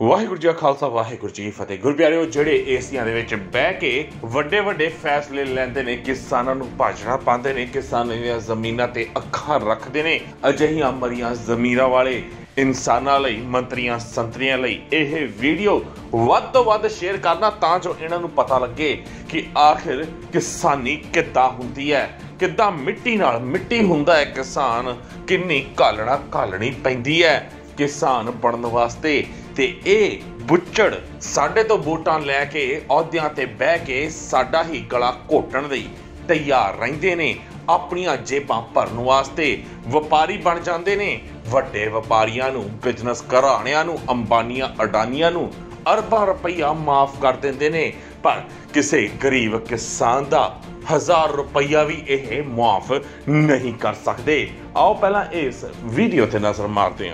वाहिगुरू जी का खालसा वाहिगुरू जी की फतेह। गुर प्यारिओ, ਜਿਹੜੇ ਏਸੀਆਂ ਦੇ ਵਿੱਚ ਬਹਿ ਕੇ ਵੱਡੇ ਵੱਡੇ ਫੈਸਲੇ ਲੈਂਦੇ ਨੇ, ਕਿਸਾਨਾਂ ਨੂੰ ਭਾਜੜਾ ਪਾਉਂਦੇ ਨੇ, ਕਿਸਾਨਾਂ ਦੀਆਂ ਜ਼ਮੀਨਾਂ ਤੇ ਅੱਖਾਂ ਰੱਖਦੇ ਨੇ, ਅਜਿਹੀਆਂ ਮਰੀਆਂ ਜ਼ਮੀਰਾਂ ਵਾਲੇ ਇਨਸਾਨਾਂ ਲਈ, ਮੰਤਰੀਆਂ ਸੰਤਰੀਆਂ ਲਈ ਇਹ ਵੀਡੀਓ ਵੱਧ ਤੋਂ ਵੱਧ ਸ਼ੇਅਰ ਕਰਨਾ ਤਾਂ ਜੋ ਇਹਨਾਂ ਨੂੰ ਪਤਾ ਲੱਗੇ ਕਿ ਆਖਿਰ ਕਿਸਾਨੀ ਕਿੱਦਾਂ ਹੁੰਦੀ ਹੈ, ਕਿੱਦਾਂ ਮਿੱਟੀ ਨਾਲ ਮਿੱਟੀ ਹੁੰਦਾ ਹੈ ਕਿਸਾਨ, ਕਿੰਨੀ ਘਾਲਣਾ ਘਾਲਣੀ ਪੈਂਦੀ ਹੈ किसान बनने वास्ते। ते ये बुच्चड़ साडे तो वोटां लैके अहुदियां ते बह के साडा ही गला घोटण लई तैयार रहिंदे ने, अपनियां जेबां भरन वास्ते वपारी बन जांदे ने। वड्डे वपारियां नूं, बिजनेस घराणियां नूं, अंबानियां अडानियां नूं अरबां रुपया माफ कर दिंदे ने, पर किसी गरीब किसान दा 1000 रुपया भी यह माफ नहीं कर सकते। आओ पहला इस वीडियो ते नजर मारते हैं।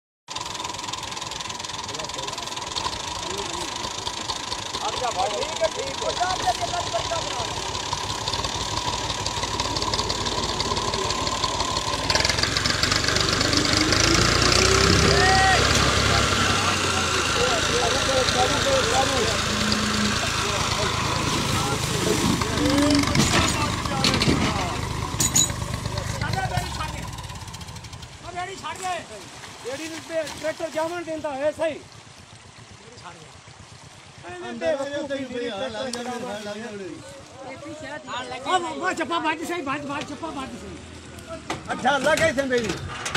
ट्रैक्टर जामन देता है सही चप्पा बाजी सही बाज चप्पा बाजी सही। अच्छा लगे थे मेरी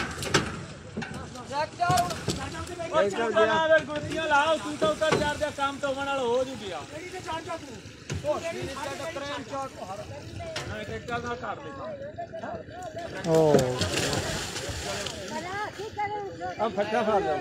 गुत्तियां लाओ तू तो उतर चार दे काम तो होने वाला हो जू गया मेरी से जान जा तू ओ ट्रेन चौक को हर नहीं ट्रैक्टर ना काट दे ओ अब फटका खा लो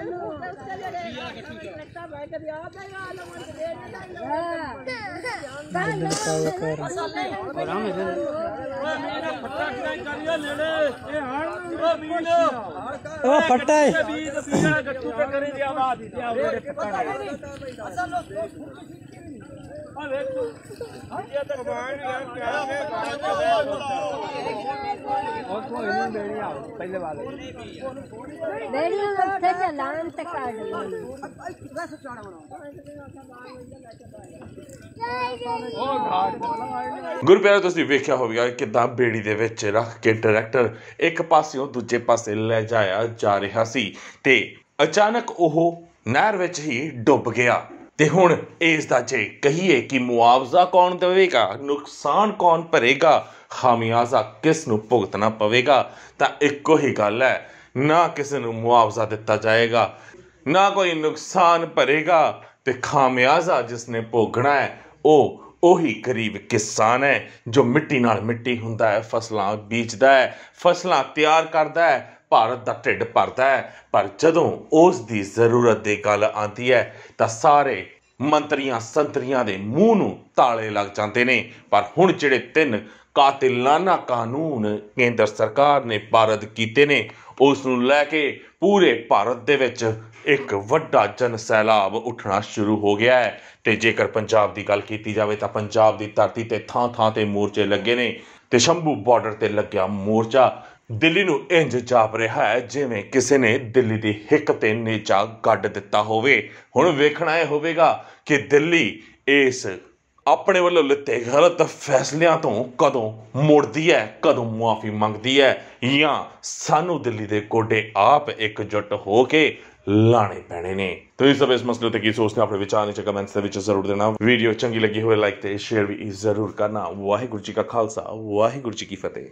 ਗੁਰ ਪਿਆਰਿਓ, ਤੁਸੀਂ ਵੇਖਿਆ ਹੋਵੇਗਾ ਕਿੱਦਾਂ ਬੇੜੀ ਦੇ ਵਿੱਚ ਰੱਖ ਕੇ ਟਰੈਕਟਰ ਇੱਕ ਪਾਸਿਓਂ ਦੂਜੇ ਪਾਸੇ ਲੈ ਜਾਇਆ ਜਾ ਰਿਹਾ ਸੀ ਤੇ ਅਚਾਨਕ ਉਹ ਨਹਿਰ ਵਿੱਚ ਹੀ ਡੁੱਬ ਗਿਆ। ਤੇ ਹੁਣ ਇਸ ਦਾ ਜੇ ਕਹੀਏ ਕਿ ਮੁਆਵਜ਼ਾ ਕੌਣ ਦੇਵੇਗਾ, ਨੁਕਸਾਨ ਕੌਣ ਭਰੇਗਾ, ਖਾਮਿਆਜ਼ਾ ਕਿਸ ਨੂੰ ਭੁਗਤਣਾ ਪਵੇਗਾ, ਤਾਂ ਇੱਕੋ ਹੀ ਗੱਲ ਹੈ, ਨਾ ਕਿਸੇ ਨੂੰ ਮੁਆਵਜ਼ਾ ਦਿੱਤਾ ਜਾਏਗਾ, ਨਾ ਕੋਈ ਨੁਕਸਾਨ ਭਰੇਗਾ, ਤੇ ਖਾਮਿਆਜ਼ਾ ਜਿਸ ਨੇ ਭੋਗਣਾ ਹੈ ਉਹ ਉਹੀ ਗਰੀਬ ਕਿਸਾਨ ਹੈ ਜੋ ਮਿੱਟੀ ਨਾਲ ਮਿੱਟੀ ਹੁੰਦਾ ਹੈ, ਫਸਲਾਂ ਬੀਜਦਾ ਹੈ, ਫਸਲਾਂ ਤਿਆਰ ਕਰਦਾ ਹੈ, ਭਾਰਤ ਦਾ ਢਿੱਡ ਭਰਦਾ ਹੈ, ਪਰ ਜਦੋਂ ਉਸ ਦੀ ਜ਼ਰੂਰਤ ਦੀ ਗੱਲ ਆਉਂਦੀ ਹੈ ਤਾਂ ਸਾਰੇ ਮੰਤਰੀਆਂ ਸੰਤਰੀਆਂ ਦੇ ਮੂੰਹ ਨੂੰ ਤਾਲੇ ਲੱਗ ਜਾਂਦੇ ਨੇ। ਪਰ ਹੁਣ ਜਿਹੜੇ 3 ਕਾਤਿਲਾਨਾ ਕਾਨੂੰਨ ਕੇਂਦਰ ਸਰਕਾਰ ਨੇ ਪਾਰਿਤ ਕੀਤੇ ਨੇ, ਉਸ ਨੂੰ ਲੈ ਕੇ ਪੂਰੇ ਭਾਰਤ ਦੇ ਵਿੱਚ ਇੱਕ ਵੱਡਾ ਜਨ ਸੈਲਾਬ ਉੱਠਣਾ ਸ਼ੁਰੂ ਹੋ ਗਿਆ ਹੈ। ਤੇ ਜੇਕਰ ਪੰਜਾਬ ਦੀ ਗੱਲ ਕੀਤੀ ਜਾਵੇ ਤਾਂ ਪੰਜਾਬ ਦੀ ਧਰਤੀ ਤੇ ਥਾਂ ਥਾਂ ਤੇ ਮੋਰਚੇ ਲੱਗੇ ਨੇ ਤੇ ਸ਼ੰਭੂ ਬਾਰਡਰ ਤੇ ਲੱਗਿਆ ਮੋਰਚਾ ਦਿੱਲੀ ਨੂੰ ਇੰਜ ਜਾਪ ਰਿਹਾ ਹੈ ਜਿਵੇਂ ਕਿਸੇ ਨੇ ਦਿੱਲੀ ਦੀ ਹਿੱਕ ਤੇ ਨੇਜਾ ਗੱਡ ਦਿੱਤਾ ਹੋਵੇ। ਹੁਣ ਵੇਖਣਾ ਇਹ ਹੋਵੇਗਾ ਕਿ ਦਿੱਲੀ ਇਸ ਆਪਣੇ ਵੱਲੋਂ ਲਿੱਤੇ ਗਲਤ ਫੈਸਲਿਆਂ ਤੋਂ ਕਦੋਂ ਮੁੜਦੀ ਹੈ, ਕਦੋਂ ਮੁਆਫੀ ਮੰਗਦੀ ਹੈ, ਜਾਂ ਸਾਨੂੰ ਦਿੱਲੀ ਦੇ ਗੋਡੇ ਆਪ ਇਕਜੁੱਟ ਹੋ ਕੇ ਲਾਣੇ ਪੈਣੇ ਨੇ। ਤੁਸੀਂ ਸਭ ਇਸ ਮਸਲੇ ਤੇ ਕੀ ਸੋਚਦੇ ਹੋ, ਆਪਣੇ ਵਿਚਾਰ ਨੀਚੇ ਕਮੈਂਟਸ ਦੇ ਵਿੱਚ ਜ਼ਰੂਰ ਦੇਣਾ। ਵੀਡੀਓ ਚੰਗੀ ਲੱਗੀ ਹੋਵੇ ਲਾਈਕ ਤੇ ਸ਼ੇਅਰ ਵੀ ਜ਼ਰੂਰ ਕਰਨਾ। ਵਾਹਿਗੁਰੂ ਜੀ ਕਾ ਖਾਲਸਾ ਵਾਹਿਗੁਰੂ ਜੀ ਕੀ ਫਤਿਹ।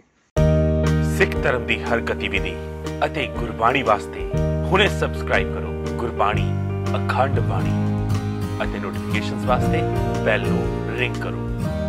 ਸਿੱਖ ਧਰਮ ਦੀ ਹਰ ਗਤੀਵਿਧੀ ਅਤੇ ਗੁਰਬਾਣੀ ਵਾਸਤੇ ਹੁਣੇ ਸਬਸਕ੍ਰਾਈਬ ਕਰੋ ਗੁਰਬਾਣੀ ਅਖੰਡ ਬਾਣੀ ਅਤੇ ਨੋਟੀਫਿਕੇਸ਼ਨਸ ਵਾਸਤੇ ਬੈਲ ਨੂੰ ਰਿੰਗ ਕਰੋ।